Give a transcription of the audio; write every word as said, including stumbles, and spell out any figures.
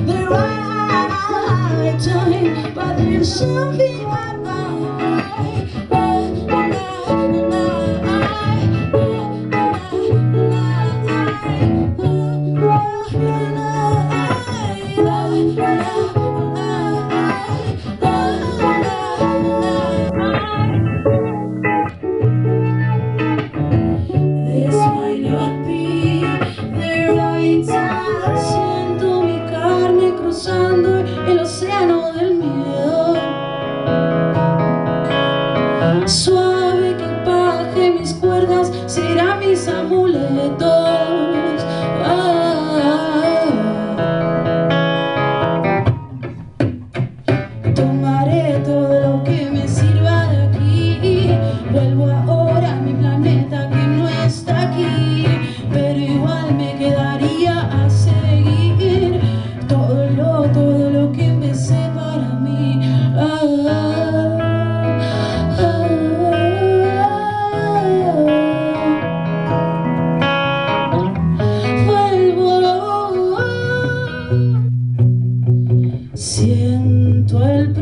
the right time, but there's something I this might not be the right time. Siento mi carne cruzando el océano del miedo. Suave que baje mis cuerdas será mis amuletos. Ah, tomaré todo lo que me sirva de aquí. Vuelvo ahora a mi planeta que no está aquí, pero igual me quedaría a seguir todo lo, todo lo que empecé para mí. Ah, siento el